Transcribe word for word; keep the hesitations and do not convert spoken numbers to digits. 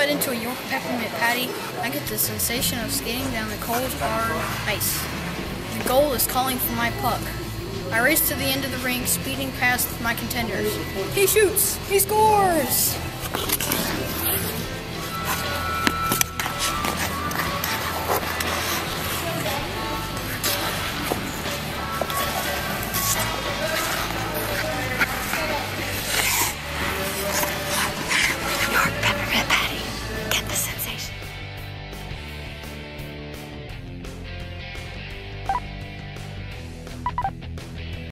bite into a York Peppermint patty, I get the sensation of skating down the cold, hard ice. The goal is calling for my puck. I race to the end of the rink, speeding past my contenders. He shoots! He scores!